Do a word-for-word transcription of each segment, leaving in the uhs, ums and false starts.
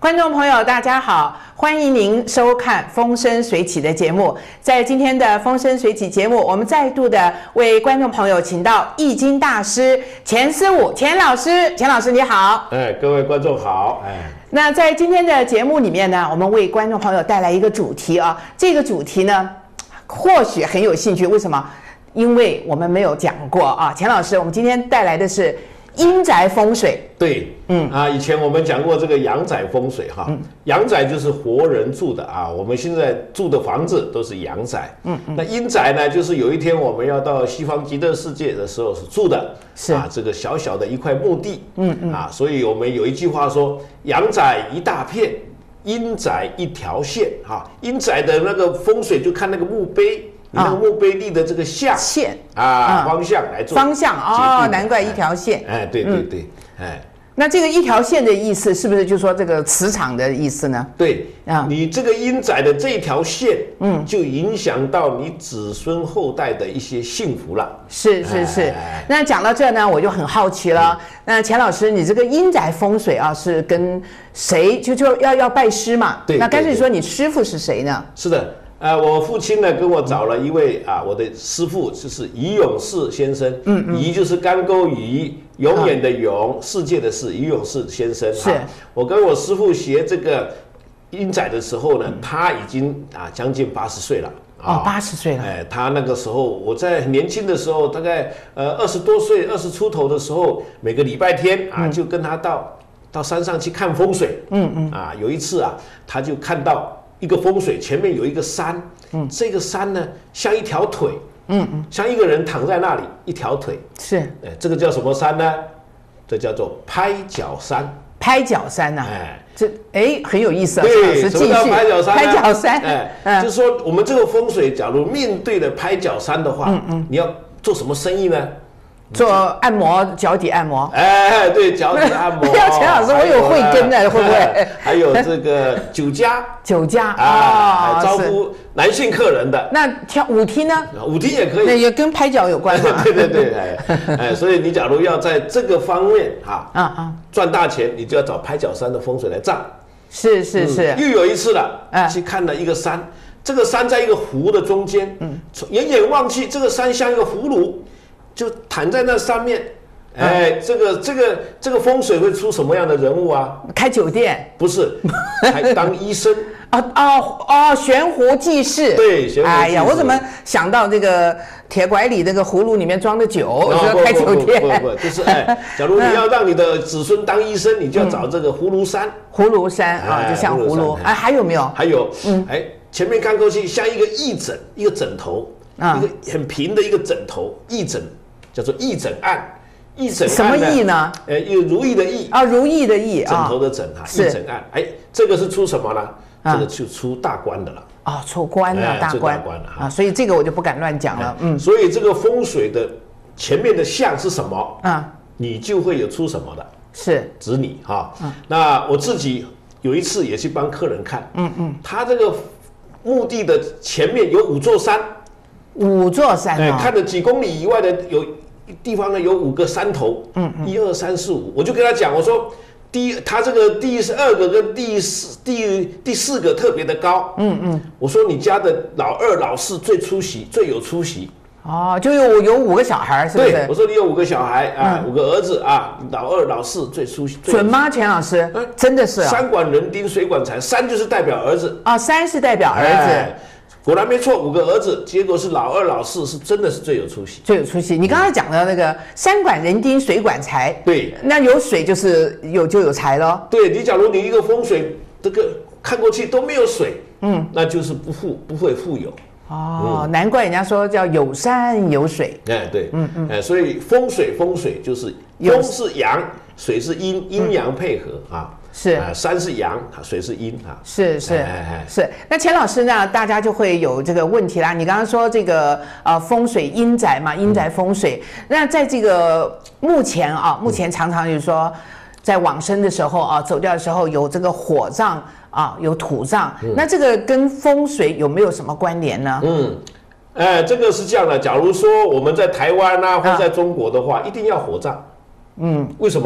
观众朋友，大家好，欢迎您收看《风生水起》的节目。在今天的《风生水起》节目，我们再度的为观众朋友请到易经大师钱思武钱老师。钱老师你好。 哎，各位观众好。哎， 那在今天的节目里面呢，我们为观众朋友带来一个主题啊，这个主题呢，或许很有兴趣。为什么？因为我们没有讲过啊。钱老师，我们今天带来的是阴宅风水。 对，嗯啊，以前我们讲过这个阳宅风水哈，嗯、阳宅就是活人住的啊，我们现在住的房子都是阳宅，嗯嗯，那阴宅呢，就是有一天我们要到西方极乐世界的时候是住的，是啊，这个小小的一块墓地，嗯嗯啊，所以我们有一句话说，阳宅一大片，阴宅一条线，哈，阴宅的那个风水就看那个墓碑。你那个墓碑立的这个象线啊，方向来做方向哦，难怪一条线。 哎，对对对，哎， 那这个一条线的意思是不是就说这个磁场的意思呢？ 对啊，你这个阴宅的这一条线，嗯，就影响到你子孙后代的一些幸福了。 是是是。那讲到这呢，我就很好奇了。那钱老师，你这个阴宅风水啊，是跟谁就就要要拜师嘛？对。那干脆说你师傅是谁呢？ 是的。呃，我父亲呢跟我找了一位啊，我的师傅就是于永士先生，嗯嗯，于就是干沟于，永远的永，世界的世，于永士先生。是，我跟我师傅学这个阴宅的时候呢，嗯、他已经啊将近八十岁了。 哦，八十岁了。 哎，他那个时候我在很年轻的时候，大概呃二十多岁、二十出头的时候，每个礼拜天啊、嗯、就跟他到到山上去看风水。嗯嗯，啊，有一次啊，他就看到一个风水前面有一个山，嗯，这个山呢像一条腿，嗯嗯，像一个人躺在那里，一条腿是，哎，这个叫什么山呢？这叫做拍脚山。 拍脚山呐、啊，哎，这哎很有意思啊。 对，什么叫拍脚山？ 拍脚山， 哎，嗯、就是说我们这个风水，假如面对了拍脚山的话，嗯嗯，你要做什么生意呢？ 做按摩，脚底按摩。 哎，对，脚底按摩。 要钱老师，我有慧根的，会不会？ 还有这个酒家， 酒家啊，招呼男性客人的。 那跳舞厅呢？ 舞厅也可以。 那也跟拍脚有关嘛？ 对对对，哎哎，所以你假如要在这个方面哈，啊啊，赚大钱，你就要找拍脚山的风水来占。 是是是。 又有一次了，去看了一个山，这个山在一个湖的中间，嗯，远远望去，这个山像一个葫芦。就躺在那上面，哎，这个这个这个风水会出什么样的人物啊？ 开酒店？ 不是，还当医生。 哦哦哦，悬壶济世。 对，悬壶济世。 哎呀，我怎么想到这个铁拐李这个葫芦里面装的酒，我说开酒店？ 不不不，就是哎，假如你要让你的子孙当医生，你就要找这个葫芦山。 葫芦山啊，就像葫芦。哎，还有没有？ 还有，嗯，哎，前面看过去像一个义枕，一个枕头，一个很平的一个枕头，义枕。叫做义枕案，义枕什么义呢？ 呃，一个如意的意啊，如意的意， 枕头的枕哈，义枕案。哎，这个是出什么呢？这个就出大官的了。 哦，出官了，大官啊，所以这个我就不敢乱讲了。嗯， 所以这个风水的前面的象是什么？啊，你就会有出什么的。 是指你哈。那我自己有一次也去帮客人看，嗯嗯，他这个墓地的前面有五座山。 五座山， 哎，看了几公里以外的有地方呢，有五个山头，嗯，一二三四五，我就跟他讲，我说，第一，他这个第二个跟第四第第四个特别的高，嗯嗯，我说你家的老二老四最出息，最有出息， 哦，就有有五个小孩，是不是？ 对，我说你有五个小孩啊，嗯、五个儿子啊，老二老四最出息， 准吗？钱老师，嗯、真的是、啊， 山管人丁，水管财，山就是代表儿子， 啊、哦，山是代表儿子。哎， 果然没错，五个儿子，结果是老二、老四是真的是最有出息， 最有出息。你刚才讲的那个山管人丁，水管财， 对， 那有水就是有就有财咯。 对，你假如你一个风水这个看过去都没有水，嗯，那就是不富，不会富有。 哦，嗯、难怪人家说叫有山有水。 哎，对，嗯嗯，哎，所以风水风水就是风是阳，水是阴，阴阳配合、嗯、啊。是、呃，山是阳，水是阴啊。 是是、哎、是。那钱老师呢？大家就会有这个问题啦。你刚刚说这个呃风水阴宅嘛，阴宅风水。嗯、那在这个目前啊，目前常常就是说，在往生的时候啊，走掉的时候有这个火葬啊，有土葬。嗯、那这个跟风水有没有什么关联呢？嗯， 哎、呃，这个是这样的。假如说我们在台湾啊，或在中国的话，啊、一定要火葬。嗯，为什么？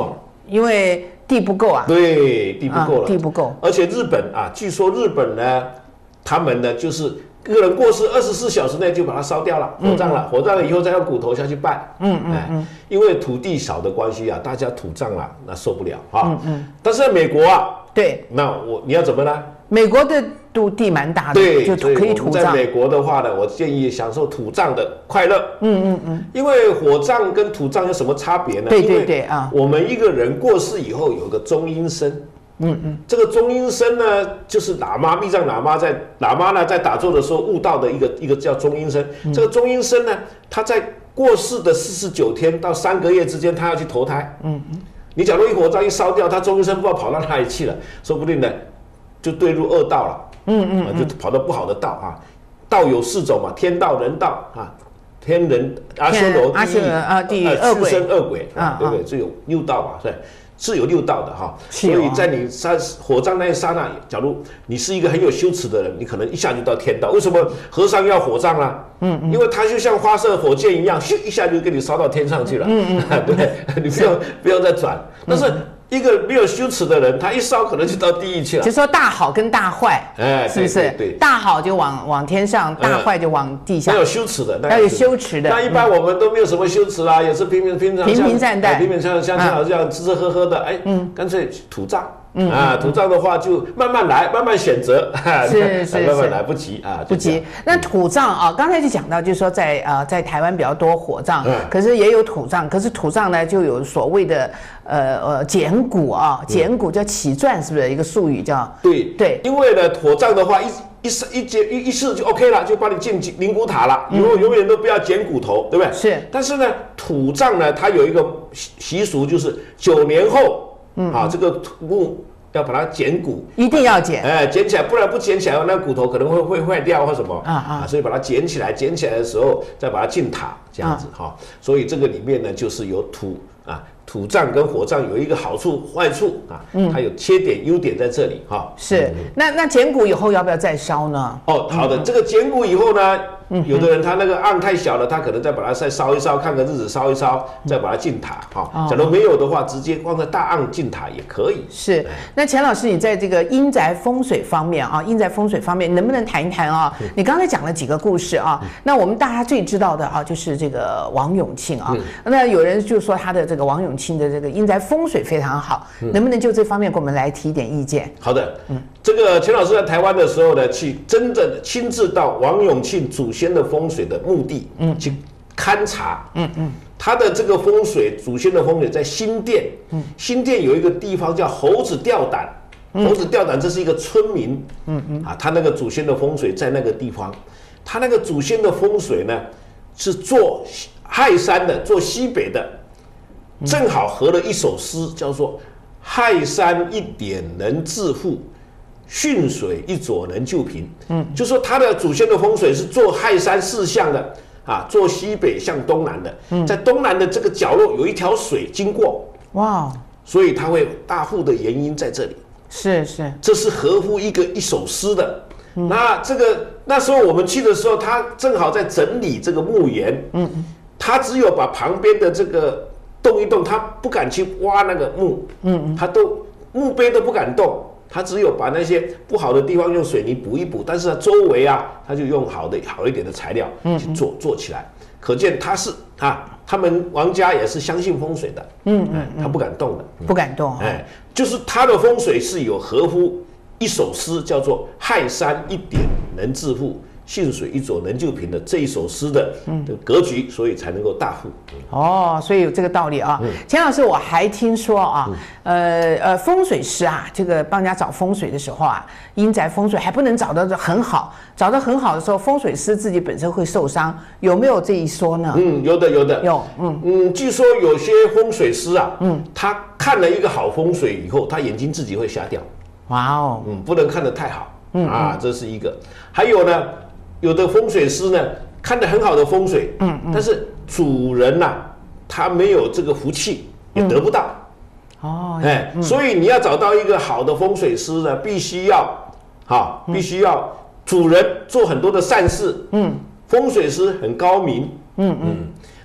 因为地不够啊。 对，地不够了， 啊、地不够。 而且日本啊，据说日本呢，他们呢就是个人过世二十四小时内就把它烧掉了，火葬了，嗯、火葬了以后再用骨头下去拜。嗯嗯嗯、哎。因为土地少的关系啊，大家土葬了，那受不了啊。嗯嗯。但是在美国啊， 对， 那我你要怎么呢？ 美国的土地蛮大的， 对， 就可以土葬。 在美国的话呢，我建议享受土葬的快乐。嗯嗯嗯。因为火葬跟土葬有什么差别呢？ 对对对啊。 我们一个人过世以后有个中阴身。嗯嗯。这个中阴身呢，就是喇嘛密藏喇嘛在喇嘛呢在打坐的时候悟到的一个一个叫中阴身。嗯、这个中阴身呢，他在过世的四十九天到三个月之间，他要去投胎。嗯嗯。你假如一火葬一烧掉，他中阴身不知道跑到哪里去了，说不定呢。就坠入恶道了，嗯嗯、啊，就跑到不好的道啊。道有四种嘛，天道、人道啊，天人、阿修罗、地狱啊，地狱、恶鬼、 畜生、恶鬼啊，对不对？是有六道嘛，对，是有六道的哈。所以在你杀火葬那一刹那，假如你是一个很有羞耻的人，你可能一下就到天道。为什么和尚要火葬啊？嗯嗯，因为他就像发射火箭一样，咻一下就给你烧到天上去了。嗯嗯，对，你不用不用再转，但是。一个没有羞耻的人，他一烧可能就到地狱去了。 就说大好跟大坏，哎，是不是？ 对，对对， 大好就往往天上，大坏就往地下。 要有羞耻的， 要有羞耻的。 那一般我们都没有什么羞耻啦，也是平平平常平平淡淡， 平平像像像这样吃吃喝喝的，哎，嗯，干脆土葬。嗯啊，土葬的话就慢慢来，慢慢选择， 是是慢慢来，不急啊， 不急。那土葬啊，刚才就讲到，就是说在呃在台湾比较多火葬，可是也有土葬，可是土葬呢就有所谓的呃呃捡骨啊，捡骨叫起钻，是不是一个术语叫？ 对对， 因为呢火葬的话一一次一接一一次就 OK 了，就帮你进灵骨塔了，以后永远都不要捡骨头，对不对？ 是。 但是呢，土葬呢，它有一个习俗，就是九年后，嗯，啊，这个墓。要把它捡骨， 一定要捡， 哎，捡起来，不然不捡起来，那骨头可能会会坏掉或什么啊啊，所以把它捡起来，捡起来的时候再把它进塔，这样子哈、啊。所以这个里面呢，就是有土啊，土葬跟火葬有一个好处坏处啊，嗯、它有缺点优点在这里哈。啊、 是，嗯、那那捡骨以后要不要再烧呢？ 哦，好的，嗯、这个捡骨以后呢。嗯、有的人他那个案太小了，他可能再把它再烧一烧，看个日子烧一烧，再把它进塔哈。哦、假如没有的话，直接放在大案进塔也可以。 是，那钱老师，你在这个阴宅风水方面啊，阴宅风水方面，能不能谈一谈啊？嗯、你刚才讲了几个故事啊，嗯、那我们大家最知道的啊，就是这个王永庆啊。嗯、那有人就说他的这个王永庆的这个阴宅风水非常好，嗯、能不能就这方面给我们来提点意见？ 好的，嗯，这个钱老师在台湾的时候呢，去真正亲自到王永庆祖先的风水的墓地，嗯，去勘察，嗯嗯，他的这个风水，祖先的风水在新店，嗯，新店有一个地方叫猴子吊胆，猴子吊胆这是一个村民，嗯嗯，啊，他那个祖先的风水在那个地方，他那个祖先的风水呢是做亥山的，做西北的，正好合了一首诗，叫做“亥山一点能致富”。巽水一左能救贫，嗯，就说他的祖先的风水是坐亥山四向的啊，坐西北向东南的，嗯，在东南的这个角落有一条水经过，哇，所以他会大富的原因在这里， 是是， 这是合乎一个一首诗的。嗯、那这个那时候我们去的时候，他正好在整理这个墓园，嗯嗯，他只有把旁边的这个动一动，他不敢去挖那个墓，嗯嗯，他都墓碑都不敢动。他只有把那些不好的地方用水泥补一补，但是他周围啊，他就用好的好一点的材料去做做起来。可见他是啊，他们王家也是相信风水的，嗯嗯，他不敢动的， 不敢动， 哎，就是他的风水是有合乎一首诗，叫做“亥山一点能致富，巽水一左能救贫”的这一首诗的格局，所以才能够大富。 哦，所以有这个道理啊。钱老师，我还听说啊，呃呃，风水师啊，这个帮人家找风水的时候啊，阴宅风水还不能找得很好，找得很好的时候，风水师自己本身会受伤，有没有这一说呢？ 嗯，有的，有的， 有。嗯嗯，据说有些风水师啊，嗯，他看了一个好风水以后，他眼睛自己会瞎掉。 哇哦， 嗯，不能看得太好，嗯啊，这是一个。还有呢。有的风水师呢，看得很好的风水，嗯嗯，但是主人呐、啊，他没有这个福气，也得不到。嗯、哦，哎，嗯、所以你要找到一个好的风水师呢，必须要，哈，必须要主人做很多的善事，嗯，风水师很高明，嗯嗯。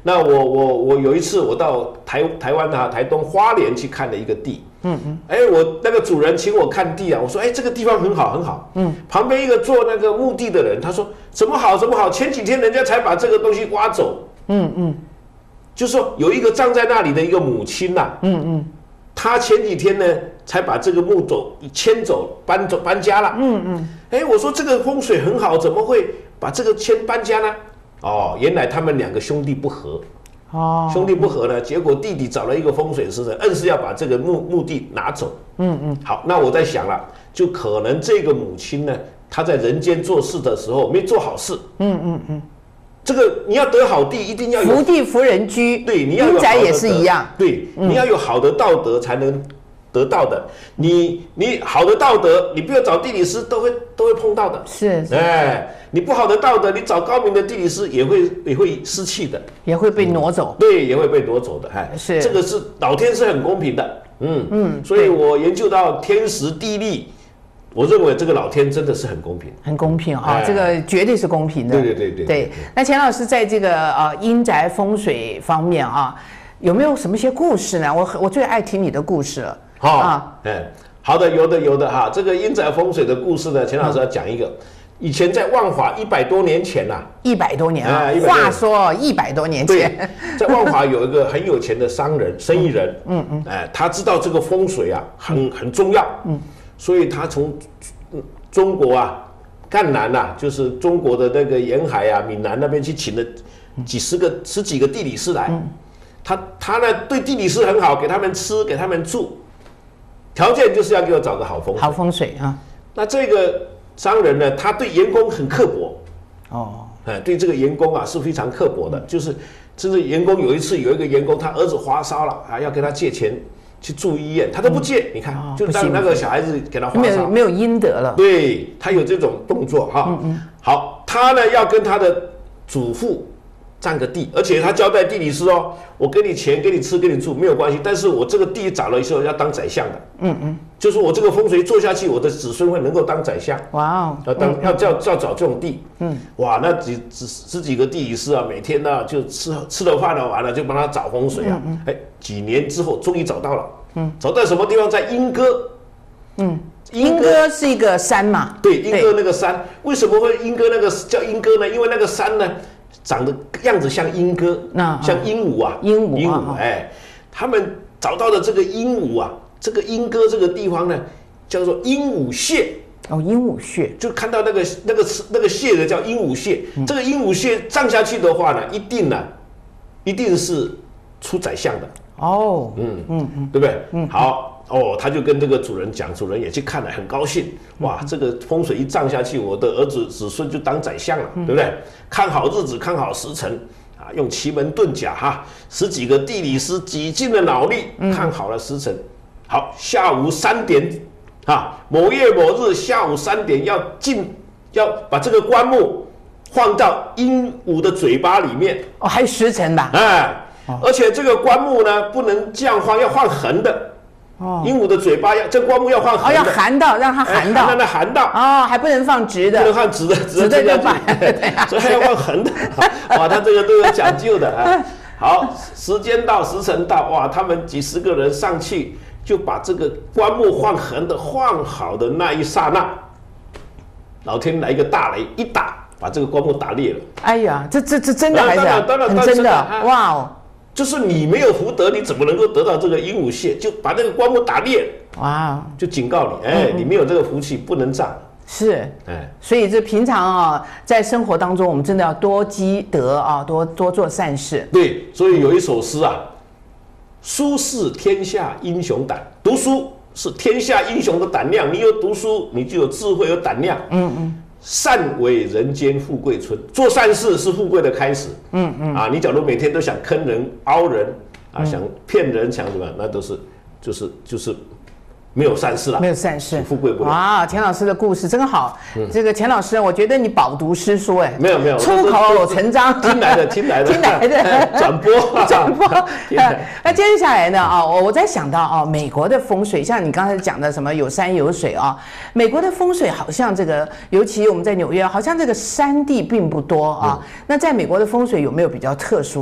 那我我我有一次我到台台湾啊台东花莲去看了一个地，嗯嗯，哎，我那个主人请我看地啊，我说哎这个地方很好很好，嗯，旁边一个做那个墓地的人他说怎么好怎么好，前几天人家才把这个东西挖走，嗯嗯，就是说有一个葬在那里的一个母亲呐、啊，嗯嗯，他前几天呢才把这个墓走迁走搬走搬家了，嗯嗯，哎我说这个风水很好，怎么会把这个迁搬家呢？哦，原来他们两个兄弟不和，哦，兄弟不和呢，结果弟弟找了一个风水师呢，硬是要把这个墓墓地拿走。嗯嗯，好，那我在想了，就可能这个母亲呢，她在人间做事的时候没做好事。嗯嗯嗯，这个你要得好地，一定要有福地福人居。 对，你要有好的阴宅也是一样。 对，嗯、你要有好的道德才能得到的。你你好的道德，你不要找地理师都会都会碰到的。 是，是哎。你不好的道德，你找高明的地理师也会也会失气的， 也会被挪走。 嗯、对，也会被挪走的。哎， 是， 这个是老天是很公平的。嗯嗯，所以我研究到天时地利，我认为这个老天真的是很公平， 很公平啊、哎哦，这个绝对是公平的。 对对对 对, 对, 对。那钱老师在这个呃阴宅风水方面啊，有没有什么些故事呢？我我最爱听你的故事了。 好、哦、啊，哎，好的，有的有的哈。这个阴宅风水的故事呢，钱老师要讲一个。嗯以前在万华一百多年前呐、啊， 一百多年啊，话说一百多年前， 在万华有一个很有钱的商人、生意人，嗯嗯，哎，他知道这个风水啊很很重要，嗯，所以他从中国啊赣南呐，就是中国的那个沿海啊闽南那边去请了几十个、十几个地理师来，他他呢对地理师很好，给他们吃，给他们住，条件就是要给我找个好风水， 好风水啊。 那这个商人呢，他对员工很刻薄，哦，哎，对这个员工啊是非常刻薄的，就是甚至员工有一次有一个员工他儿子发烧了啊，要跟他借钱去住医院，他都不借，嗯、你看，哦、就让那个小孩子给他发烧， 没有没有阴德了， 对他有这种动作哈、嗯嗯，好，他呢要跟他的祖父占个地，而且他交代地理师哦，我给你钱，给你吃，给你住没有关系，但是我这个地找了以后要当宰相的，嗯嗯，就是我这个风水做下去，我的子孙会能够当宰相。哇哦，要当、嗯、要要要找这种地，嗯，哇，那几十十几个地理师啊，每天呢就吃吃了饭了，完了就帮他找风水啊，哎、嗯嗯，几年之后终于找到了，嗯，找到什么地方？在莺歌，嗯。 莺歌是一个山嘛？ 对，莺歌那个山，为什么会莺歌那个叫莺歌呢？因为那个山呢，长得样子像莺歌，像鹦鹉啊， 鹦鹉， 鹦鹉，哎，他们找到的这个鹦鹉啊，这个莺歌这个地方呢，叫做鹦鹉穴。 哦，鹦鹉穴， 就看到那个那个那个穴的叫鹦鹉穴，嗯、这个鹦鹉穴葬下去的话呢，一定呢，一定是出宰相的。哦，嗯嗯嗯，对不对？嗯，好。哦，他就跟这个主人讲，主人也去看了，很高兴。哇，这个风水一葬下去，我的儿子子孙就当宰相了，对不对？看好日子，看好时辰，啊，用奇门遁甲哈，十几个地理师几尽了脑力，看好了时辰。好，下午三点，啊，某月某日下午三点要进，要把这个棺木放到鹦鹉的嘴巴里面。 哦，还有时辰吧？ 哎，而且这个棺木呢，不能这样放，要放横的。哦，鹦鹉的嘴巴要，这棺木要放横的， 哦，要含到，让它含到， 哎、让它含到， 哦，还不能放直的， 不能放直的， 直的就放， 所以还要放横的，哇，他这个都有讲究的啊。好，时间到，时辰到，哇，他们几十个人上去，就把这个棺木放横的放好的那一刹那，老天来一个大雷，一打，把这个棺木打裂了。 哎呀，这这这真的还是很真的，哇哦。 就是你没有福德，你怎么能够得到这个鹦鹉穴？就把那个棺木打裂，哇！就警告你，哎、欸，你没有这个福气，不能葬。 是，哎，所以这平常啊，在生活当中，我们真的要多积德啊，多多做善事。 对，所以有一首诗啊，“书是天下英雄胆”，读书是天下英雄的胆量。你有读书，你就有智慧，有胆量。嗯嗯。善为人间富贵村，做善事是富贵的开始。嗯嗯啊，你假如每天都想坑人、凹人啊，嗯、想骗人、想什么，那都是就是就是没有善事了， 没有善事， 富贵不了。 哇，钱老师的故事真好。嗯、这个钱老师，我觉得你饱读诗书，哎， 没有没有， 出口成章， 听来的听来的听来的转播转播。那接下来呢？啊，我在想到啊，美国的风水，像你刚才讲的什么有山有水啊，美国的风水好像这个，尤其我们在纽约，好像这个山地并不多啊。嗯、那在美国的风水有没有比较特殊的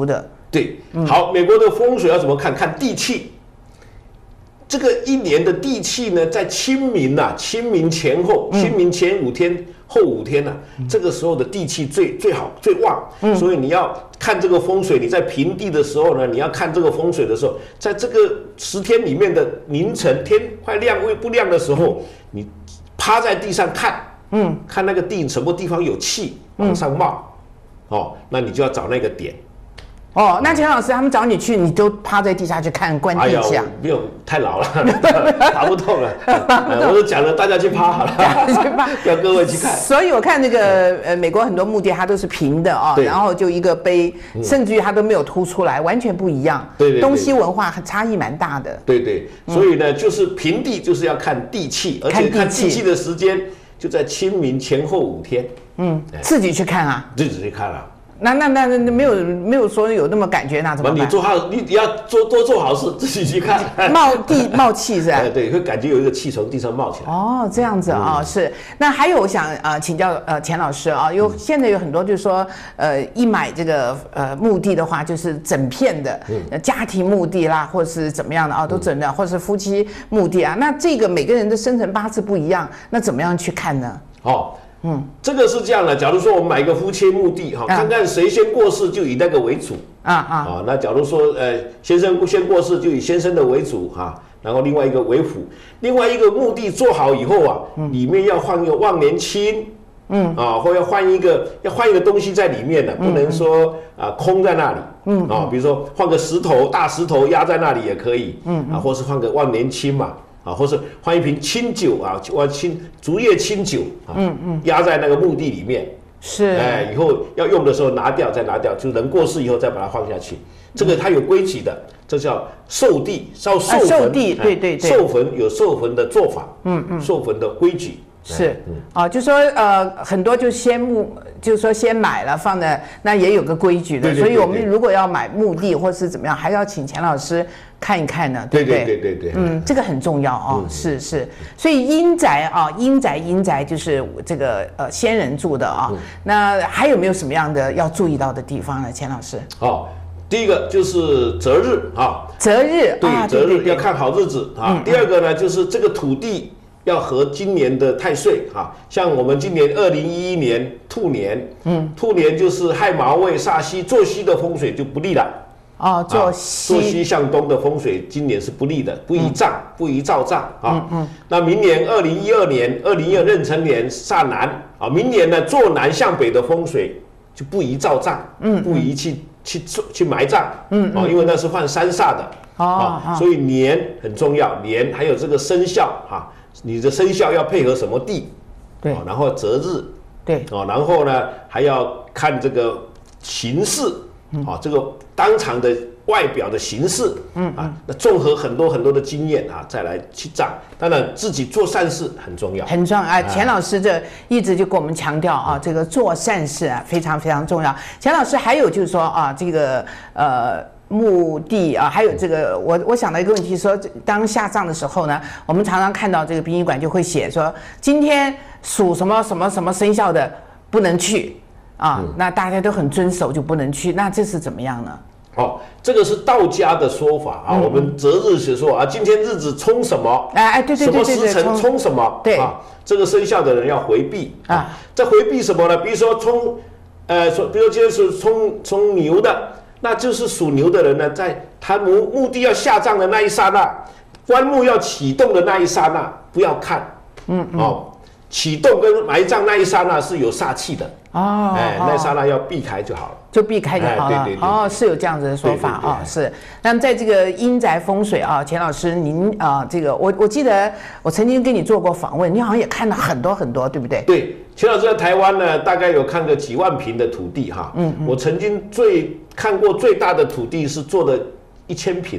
对，好，美国的风水要怎么看？看地气。这个一年的地气呢，在清明呐、啊，清明前后，清明前五天、后五天呐、啊，这个时候的地气最最好、最旺。所以你要看这个风水，你在平地的时候呢，你要看这个风水的时候，在这个十天里面的凌晨天快亮未不亮的时候，你趴在地上看，嗯，看那个地什么地方有气往上冒，哦，那你就要找那个点。 哦，那钱老师他们找你去，你都趴在地下去看观地气啊？ 没有，太老了，爬不动了。我就讲了，大家去趴好了，叫各位去看。 所以我看那个呃，美国很多墓地它都是平的啊，然后就一个碑，甚至于它都没有凸出来，完全不一样。 对对， 东西文化差异蛮大的。 对对，所以呢，就是平地就是要看地气，而且看地气的时间就在清明前后五天。嗯， 自己去看啊？ 自己去看啊。 那那那那没有没有说有那么感觉，那怎么办？ 你做好，你要做多做好事，自己去看。 冒地冒气是吧？ 哎，对，会感觉有一个气从地上冒起来。 哦，这样子啊、嗯哦，是。那还有我想呃请教呃钱老师啊，有现在有很多就是说呃一买这个呃墓地的话，就是整片的、嗯、家庭墓地啦，或是怎么样的啊，都整的，嗯、或是夫妻墓地啊。那这个每个人的生辰八字不一样，那怎么样去看呢？ 哦。嗯，这个是这样的。假如说我们买一个夫妻墓地哈，看看谁先过世，就以那个为主啊啊啊。那假如说呃先生先过世，就以先生的为主哈，然后另外一个为辅。另外一个墓地做好以后啊，里面要换一个望年青，嗯啊，或要换一个要换一个东西在里面的，不能说啊空在那里，嗯啊，比如说换个石头大石头压在那里也可以，嗯啊，或是换个望年青嘛。啊，或是换一瓶清酒啊，换清竹叶清酒啊，嗯嗯，压在那个墓地里面， 是， 哎，以后要用的时候拿掉，再拿掉，就人过世以后再把它放下去。这个它有规矩的，这叫寿地，叫寿坟， 寿地，对对对， 寿坟有寿坟的做法，嗯嗯，寿坟的规矩。 是，啊，就说呃，很多就先墓，就是说先买了放的，那也有个规矩的，所以我们如果要买墓地或是怎么样，还要请钱老师看一看呢，对不对？ 对对对对， 嗯，这个很重要哦，是是，所以阴宅啊，阴宅阴宅就是这个呃先人住的啊，那还有没有什么样的要注意到的地方呢？钱老师？ 哦，第一个就是择日啊， 择日， 对，择日要看好日子啊。第二个呢，就是这个土地。要合今年的太岁哈，像我们今年二零一一年兔年，嗯，兔年就是亥卯未煞西，坐西的风水就不利了。 哦，坐西， 坐西向东的风水今年是不利的，不宜葬，嗯、不宜造葬啊。嗯嗯。那明年二零一二年，二零一二壬辰年煞南啊，明年呢坐南向北的风水就不宜造葬，嗯，不宜去去去埋葬，嗯啊，因为那是犯三煞的。哦。啊，所以年很重要，年还有这个生肖哈。你的生肖要配合什么地？对，然后择日，对，哦，然后呢还要看这个形式，啊，这个当场的外表的形式，嗯啊，那综合很多很多的经验啊，再来去葬。当然自己做善事很重要， 很重要啊。钱老师这一直就跟我们强调啊，这个做善事啊非常非常重要。钱老师还有就是说啊，这个呃。墓地啊，还有这个，我我想到一个问题说，当下葬的时候呢，我们常常看到这个殡仪馆就会写说，今天属什么什么什么生肖的不能去啊，嗯、那大家都很遵守就不能去，那这是怎么样呢？ 哦，这个是道家的说法啊，嗯、我们择日写说啊，今天日子冲什么？ 哎哎，对对对对对， 什么时辰冲什么？ 对啊，这个生肖的人要回避啊，在回避什么呢？比如说冲，呃，说，比如今天是冲冲牛的。那就是属牛的人呢，在他墓墓地要下葬的那一刹那，棺木要启动的那一刹那，不要看，嗯, 嗯哦，启动跟埋葬那一刹那是有煞气的哦，哎，那一刹那要避开就好了， 就避开就好了。哎、对对对哦，是有这样子的说法啊、哦，是。那么在这个阴宅风水啊，钱老师您啊、呃，这个我我记得我曾经跟你做过访问，你好像也看了很多很多，对不对？ 对，钱老师在台湾呢，大概有看个几万坪的土地哈，嗯, 嗯，我曾经最看过最大的土地是做的一千坪呐。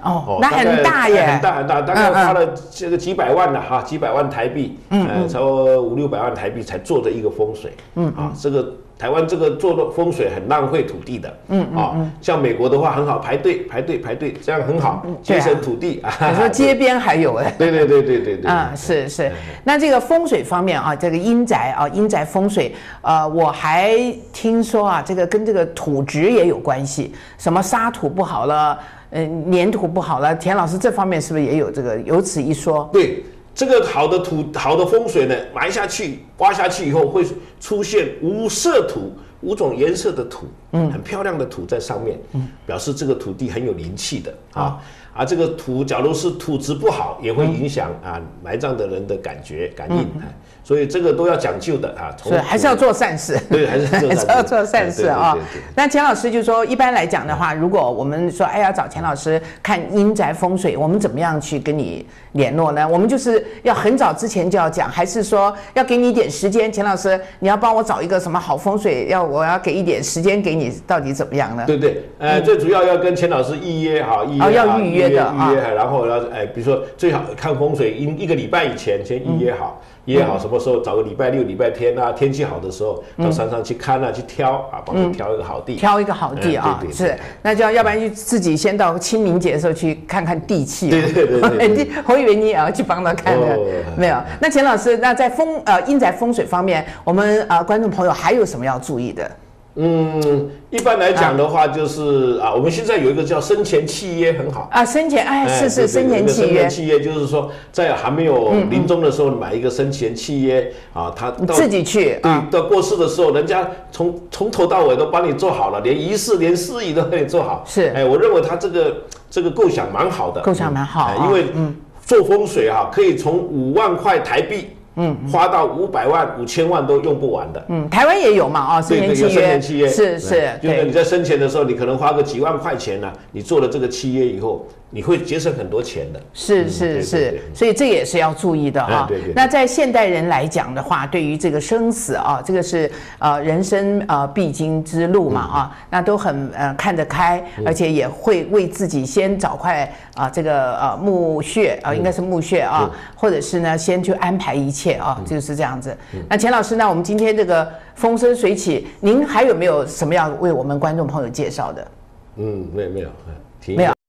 哦，那很大耶， 很大很大，大概花了这个几百万了哈，几百万台币，嗯，呃，超过五六百万台币才做的一个风水，嗯啊，这个台湾这个做的风水很浪费土地的，嗯啊，像美国的话很好，排队排队排队，这样很好，节省土地啊。 你说街边还有哎？ 对对对对对对。 啊，是是。那这个风水方面啊，这个阴宅啊，阴宅风水，呃，我还听说啊，这个跟这个土质也有关系，什么沙土不好了。嗯，粘土不好了，田老师这方面是不是也有这个有此一说？ 对，这个好的土好的风水呢，埋下去挖下去以后会出现五色土，五种颜色的土，嗯，很漂亮的土在上面，嗯，表示这个土地很有灵气的啊。而这个土，假如是土质不好，也会影响啊埋葬的人的感觉感应，嗯、所以这个都要讲究的啊。 所以还是要做善事， 对，还是还是要做善事啊。那钱老师就说，一般来讲的话，如果我们说哎要找钱老师看阴宅风水，我们怎么样去跟你联络呢？我们就是要很早之前就要讲，还是说要给你一点时间？钱老师，你要帮我找一个什么好风水，要我要给一点时间给你，到底怎么样呢？ 对对，呃，嗯、最主要要跟钱老师预约哈，预约、 哦、要预约。 预约，然后要哎，比如说最好看风水，一一个礼拜以前先预约好，预约好什么时候找个礼拜六、礼拜天啊，天气好的时候到山上去看啊，去挑啊，帮你挑一个好地， 挑一个好地啊，是，那就要要不然就自己先到清明节的时候去看看地气。 对对对对， 我以为你也要去帮他看的，没有。那钱老师，那在风呃阴宅风水方面，我们呃观众朋友还有什么要注意的？ 嗯，一般来讲的话，就是啊，我们现在有一个叫生前契约，很好啊。生前哎，是是生前契约。 生前契约就是说，在还没有临终的时候买一个生前契约啊，他自己去对，到过世的时候，人家从从头到尾都帮你做好了，连仪式、连司仪都给你做好。 是， 哎，我认为他这个这个构想蛮好的， 构想蛮好， 因为做风水哈，可以从五万块台币。嗯，花到五百万、五千万都用不完的。 嗯，台湾也有嘛啊，生前契约， 生前契约是是， 就是你在生前的时候，你可能花个几万块钱呢、啊，你做了这个契约以后，你会节省很多钱的。 是是是，所以这也是要注意的啊。对对。那在现代人来讲的话，对于这个生死啊，这个是呃人生呃必经之路嘛啊，那都很呃看得开，而且也会为自己先找块啊这个呃墓穴啊，应该是墓穴啊，或者是呢先去安排一切。啊，就是这样子。那钱老师呢？我们今天这个风生水起，您还有没有什么要为我们观众朋友介绍的？ 嗯，没有没有， 没有。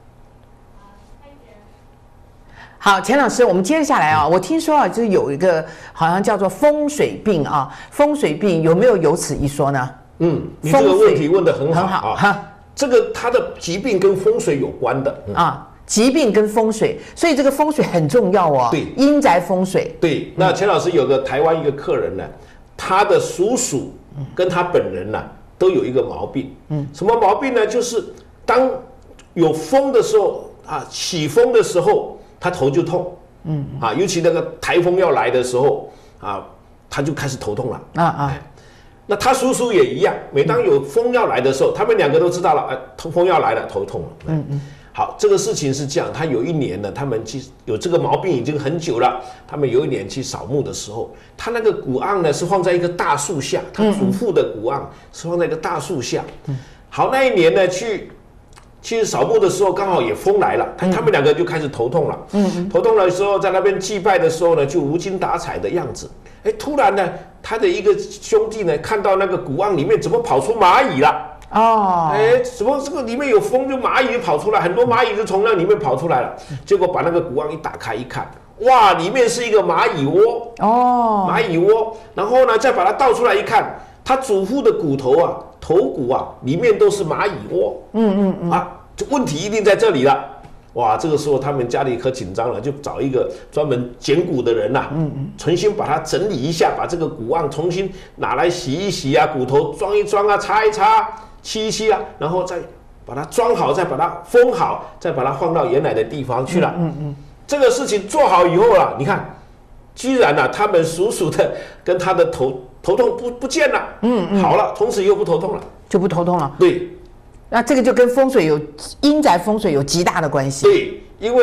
好，钱老师，我们接下来啊，我听说啊，就是有一个好像叫做风水病啊，风水病有没有有此一说呢？ 嗯，你这个问题问得很好， 很好哈。 这个它的疾病跟风水有关的、嗯、 啊。疾病跟风水，所以这个风水很重要哦。 对， 阴宅风水。 对，那钱老师有个台湾一个客人呢，他的叔叔跟他本人呢、啊、都有一个毛病。嗯，什么毛病呢？就是当有风的时候啊，起风的时候，他头就痛。嗯，啊，尤其那个台风要来的时候啊，他就开始头痛了。啊啊。哎，那他叔叔也一样，每当有风要来的时候，他们两个都知道了，哎，风要来了，头痛了。嗯嗯。好，这个事情是这样，他有一年呢，他们去有这个毛病已经很久了。他们有一年去扫墓的时候，他那个古案呢是放在一个大树下，他祖父的古案是放在一个大树下。好，那一年呢去去扫墓的时候，刚好也风来了，他他们两个就开始头痛了。嗯，头痛的时候，在那边祭拜的时候呢，就无精打采的样子。哎，突然呢，他的一个兄弟呢，看到那个古案里面怎么跑出蚂蚁了。哦，哎，怎么这个里面有风，就蚂蚁就跑出来，很多蚂蚁就从那里面跑出来了。结果把那个古案一打开一看，哇，里面是一个蚂蚁窝。哦，蚂蚁窝。然后呢，再把它倒出来一看，他祖父的骨头啊，头骨啊，里面都是蚂蚁窝。嗯嗯嗯。啊，这问题一定在这里了。哇，这个时候他们家里可紧张了，就找一个专门捡骨的人呐、啊，嗯嗯，重新把它整理一下，把这个骨案重新拿来洗一洗啊，骨头装一装啊，擦一擦。漆一漆啊，然后再把它装好，再把它封好，再把它放到原来的地方去了。嗯 嗯, 嗯，这个事情做好以后啊，你看，居然啊，他们叔叔的跟他的头头痛不不见了。嗯嗯，好了，从此又不头痛了， 就不头痛了。 对， 那这个就跟风水有阴宅风水有极大的关系。 对，因为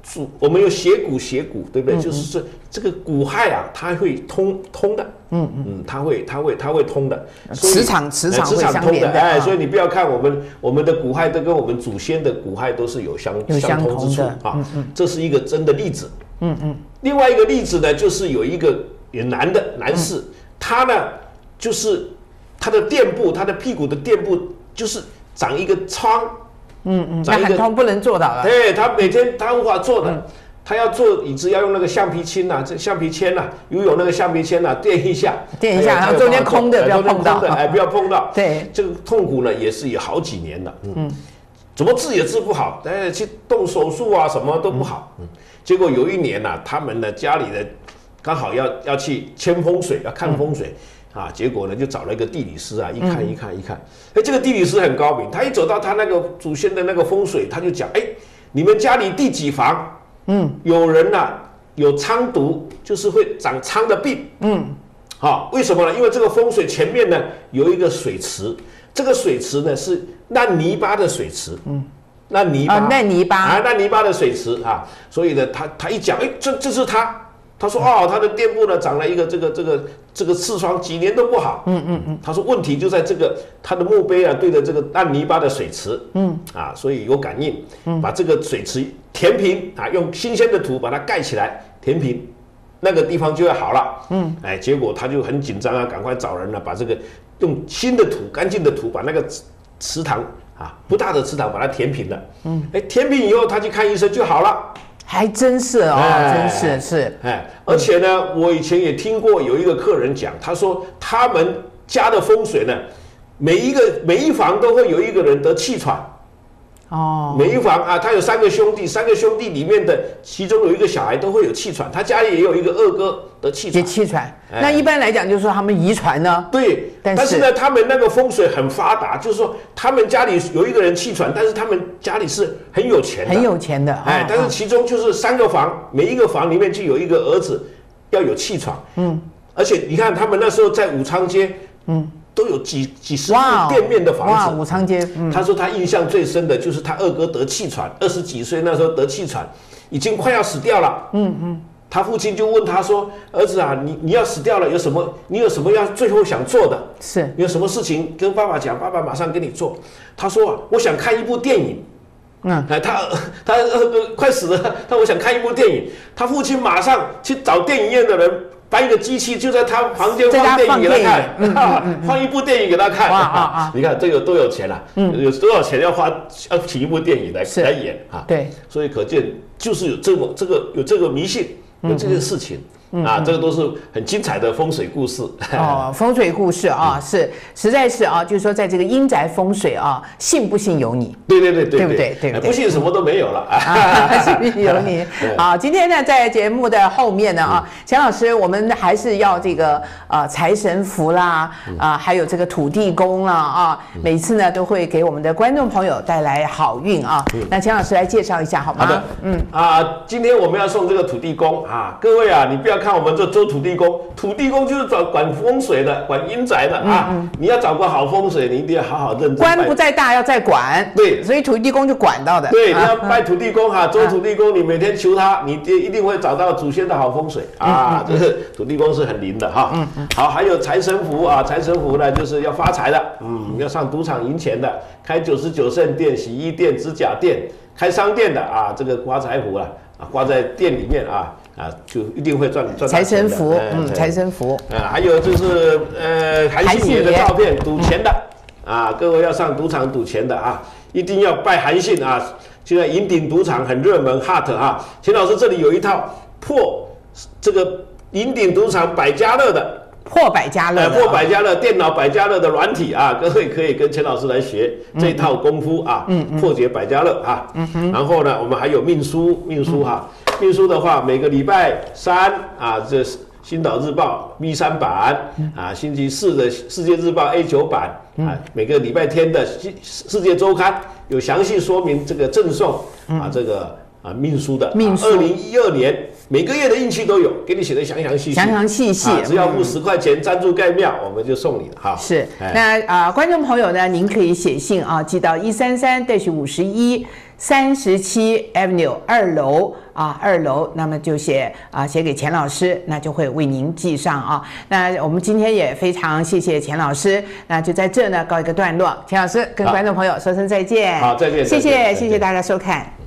主我们有斜骨斜骨，对不对？嗯、就是这这个骨骸啊，它会通通的，嗯嗯，它会它会它会通的， 磁场磁场会相连的， 哎，所以你不要看我们我们的骨骸都跟我们祖先的骨骸都是有相有相同之处啊，嗯嗯，这是一个真的例子，嗯嗯。另外一个例子呢，就是有一个也男的男士，嗯、他呢就是他的垫部，他的屁股的垫部就是长一个疮。 嗯嗯，那很痛，不能做到了。 对，他每天他无法做的，嗯、他要做椅子要用那个橡皮筋呐、啊，这橡皮签呐、啊，游泳那个橡皮签呐、啊，垫一下， 垫一下，然后中间空的不要碰到， 哎，不要碰到。 对， 这个痛苦呢也是有好几年了，嗯，嗯怎么治也治不好，哎，去动手术啊，什么都不好，嗯，结果有一年呐、啊，他们呢家里的刚好要要去签风水，要看风水。嗯啊，结果呢，就找了一个地理师啊，一看一看一看，哎、嗯，这个地理师很高明，他一走到他那个祖先的那个风水，他就讲，哎，你们家里第几房，嗯，有人呐、啊、有疮毒，就是会长疮的病，嗯，好，为什么呢？因为这个风水前面呢有一个水池，这个水池呢是烂泥巴的水池，嗯，烂泥巴， 啊，烂泥巴， 啊，烂泥巴的水池啊，所以呢，他他一讲，哎，这这是他。他说：“哦，他的垫部呢长了一个这个这个这个痔疮，几年都不好。嗯嗯嗯。他说问题就在这个他的墓碑啊对着这个烂泥巴的水池，嗯啊，所以有感应，嗯，把这个水池填平啊，用新鲜的土把它盖起来，填平，那个地方就要好了。嗯，哎，结果他就很紧张啊，赶快找人了、啊，把这个用新的土、干净的土把那个池塘啊不大的池塘把它填平了。嗯，哎，填平以后他去看医生就好了。” 还真是哦，哎、真是是， 哎，而且呢，嗯、我以前也听过有一个客人讲，他说他们家的风水呢，每一个每一房都会有一个人得气喘，哦，每一房啊，他有三个兄弟，三个兄弟里面的其中有一个小孩都会有气喘，他家里也有一个二哥得气喘， 也气喘。哎、那一般来讲，就是说他们遗传呢， 对，但是, 但是呢，他们那个风水很发达，就是说他们家里有一个人气喘，但是他们家里是很有钱的， 很有钱的， 哎，哦、但是其中就是三个房，每一个房里面就有一个儿子要有气喘，嗯，而且你看他们那时候在武昌街，嗯。都有几几十户店面的房子。 哇，武昌街。 嗯、他说他印象最深的就是他二哥得气喘，二十几岁那时候得气喘，已经快要死掉了。嗯嗯。他父亲就问他说：“儿子啊，你你要死掉了，有什么？你有什么要最后想做的？ 是你有什么事情跟爸爸讲，爸爸马上给你做。”他说：“啊，我想看一部电影。”嗯，哎，他他二哥快死了，他我想看一部电影。他父亲马上去找电影院的人。搬一个机器就在他房间放电影给他看，嗯嗯嗯、放一部电影给他看。哇啊啊！你看这个多有钱啊！嗯、有多少钱要花要请一部电影来来演啊？ 对， 所以可见就是有这么这个有这个迷信，有这件事情。嗯嗯啊，这个都是很精彩的风水故事哦，风水故事啊，是实在是啊，就是说在这个阴宅风水啊，信不信由你， 对对对对， 对不对？对不对？ 不信什么都没有了啊，信不信由你。好，今天呢，在节目的后面呢啊，钱老师，我们还是要这个呃财神符啦啊，还有这个土地公啦啊，每次呢都会给我们的观众朋友带来好运啊。那钱老师来介绍一下好吗？ 好的，嗯啊，今天我们要送这个土地公啊，各位啊，你不要看我们这周土地公，土地公就是管管风水的，管阴宅的啊。嗯嗯你要找个好风水，你一定要好好认真。 官不在大，要在管。 对， 所以土地公就管到的。 对，你要拜土地公哈，周土地公，你每天求他，你一定会找到祖先的好风水啊。这是土地公是很灵的哈。嗯嗯。好，还有财神符啊，财神符呢就是要发财的，嗯，要上赌场赢钱的，开九十九圣店、洗衣店、指甲店、开商店的啊，这个刮财符啊，啊挂在店里面啊。啊，就一定会赚赚财神符，嗯，财神符， 啊，还有就是呃，韩信爷的照片，赌钱的啊，各位要上赌场赌钱的啊，一定要拜韩信啊。现在银鼎赌场很热门 ，hot 啊。钱老师这里有一套破这个银鼎赌场百家乐的。 破百家乐， 破百家乐，电脑百家乐的软体啊，各位可以跟钱老师来学这套功夫啊，嗯嗯、破解百家乐啊。嗯、然后呢，我们还有命书，命书哈、啊，嗯、命书的话，每个礼拜三啊，这《星岛日报》B 三版啊，星期四的《世界日报》A 九版啊，每个礼拜天的《世界周刊》有详细说明这个赠送啊，这个啊命书的， 命书二零一二年每个月的运气都有，给你写的详详细细， 详详细细， 啊、只要付十块钱赞助盖庙，我们就送你了哈。 是， 哎、 那啊、呃，观众朋友呢，您可以写信啊，寄到一三三五十一三十七 Avenue 二楼啊，二楼，那么就写啊写给钱老师，那就会为您寄上啊。那我们今天也非常谢谢钱老师，那就在这呢告一个段落，钱老师跟观众朋友说声再见。 好，再见， 谢谢再见谢谢大家收看。